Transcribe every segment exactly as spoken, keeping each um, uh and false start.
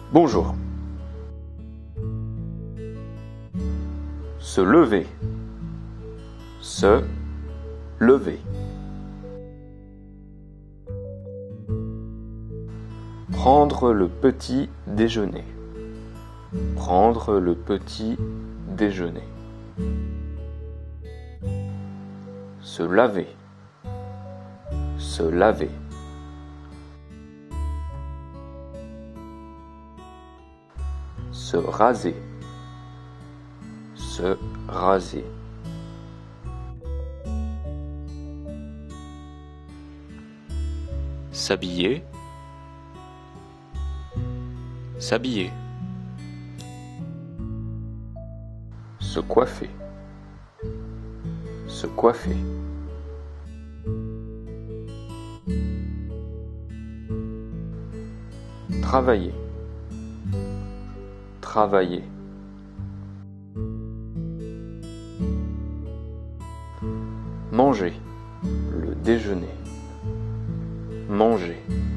Bonjour. Se lever. Se lever. Prendre le petit déjeuner. Prendre le petit déjeuner. Se laver. Se laver. Se raser. Se raser. S'habiller. S'habiller. Se coiffer. Se coiffer. Travailler. Travailler. Manger. Le déjeuner. Manger.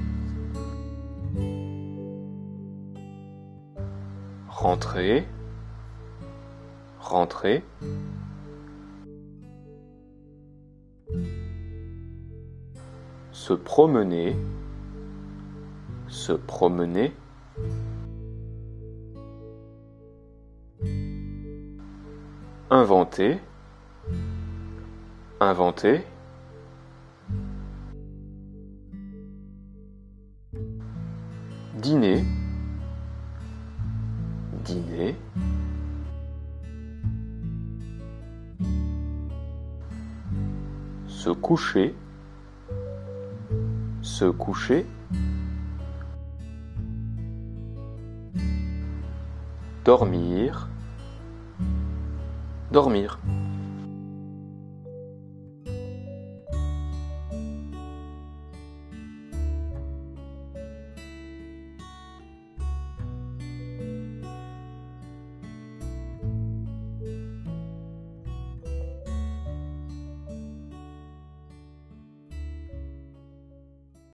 Rentrer. Rentrer. Se promener. Se promener. Inventer. Inventer. Dîner. Dîner. Se coucher. Se coucher. Dormir. Dormir.